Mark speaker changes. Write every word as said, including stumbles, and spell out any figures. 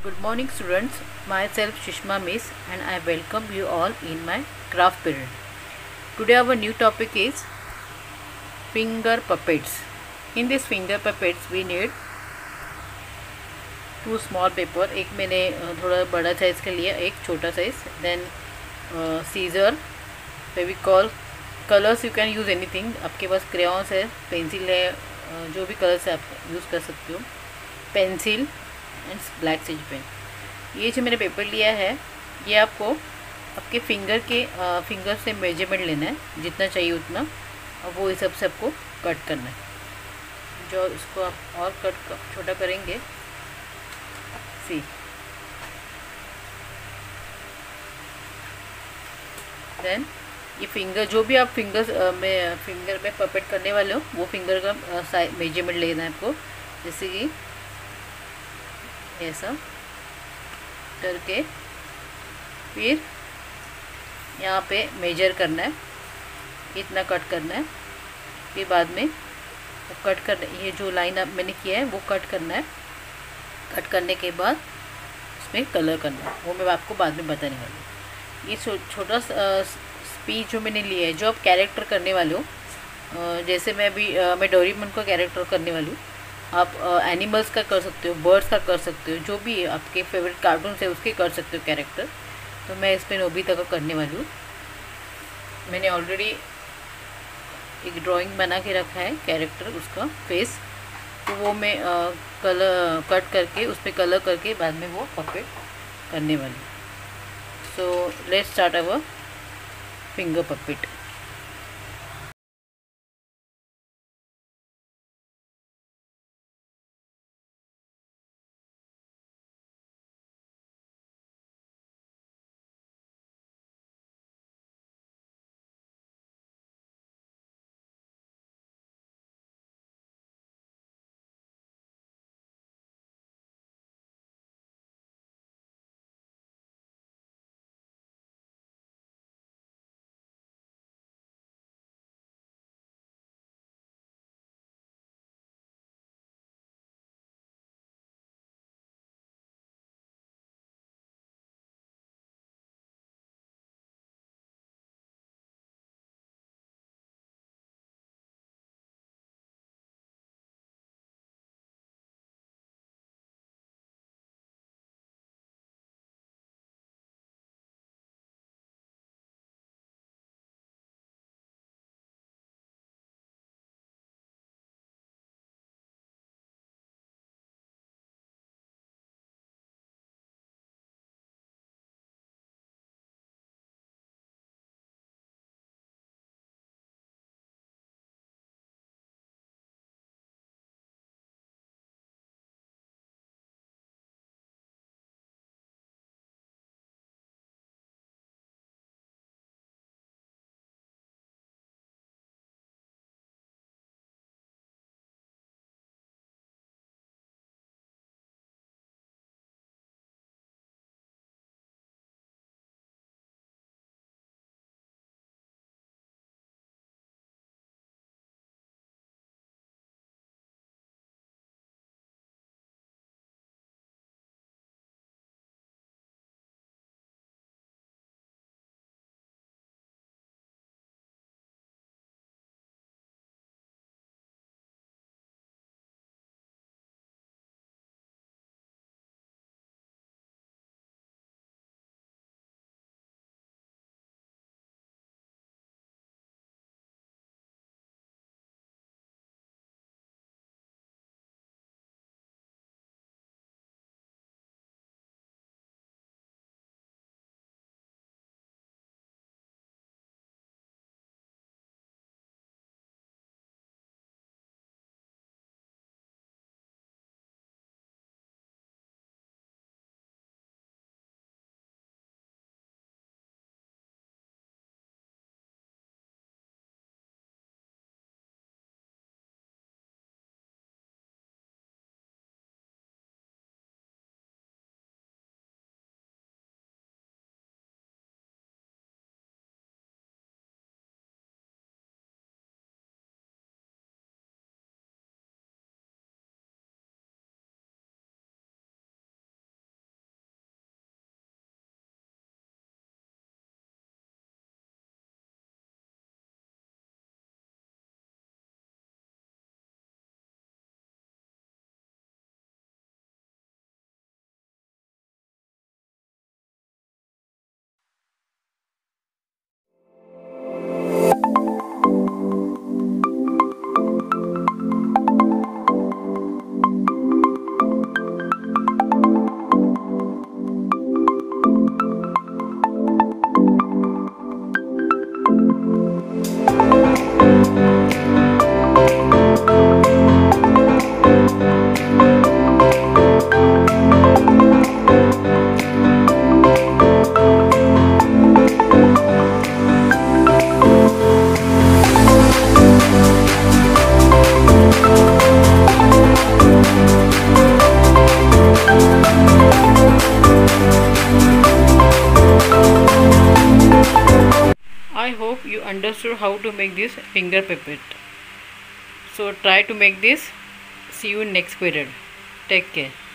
Speaker 1: Good morning students, myself Shishma Miss and I welcome you all in my craft period. Today our new topic is finger puppets. In this finger puppets we need two small paper, एक मैंने थोड़ा बड़ा size के लिए, एक छोटा size, then scissor, Fevicol, colours you can use anything, आपके पास क्रेयॉन्स है, पेंसिल है, जो भी कलर्स है आप यूज़ कर सकते हो, पेंसिल एंड ब्लैक सेज पेन। ये जो मैंने पेपर लिया है ये आपको आपके फिंगर के आ, फिंगर से मेजरमेंट लेना है, जितना चाहिए उतना, और वो हिसाब से आपको कट करना है। जो इसको आप और कट कर, छोटा करेंगे, सी देन ये फिंगर, जो भी आप फिंगर्स में फिंगर में पपेट करने वाले हो वो फिंगर का मेजरमेंट लेना है आपको। जैसे कि ऐसा करके फिर यहाँ पे मेजर करना है, इतना कट करना है। फिर बाद में वो कट कर, ये जो लाइन आप मैंने किया है वो कट करना है। कट करने के बाद उसमें कलर करना है, वो मैं आपको बाद में बताने वाली हूँ। ये छो, छोटा स्पीच जो मैंने लिया है, जो आप कैरेक्टर करने वाले हो, जैसे मैं अभी मैं डोरेमोन का कैरेक्टर करने वाली हूँ, आप एनिमल्स का कर सकते हो, बर्ड्स का कर सकते हो, जो भी आपके फेवरेट कार्टून है उसके कर सकते हो कैरेक्टर। तो मैं इसमें नोबिता का करने वाली हूँ। मैंने ऑलरेडी एक ड्राइंग बना के रखा है कैरेक्टर, उसका फेस, तो वो मैं कलर कट करके उस पर कलर करके बाद में वो पपेट करने वाली हूँ। So let's start our finger puppet. understood how to make this finger puppet. So try to make this. See you in next period. Take care.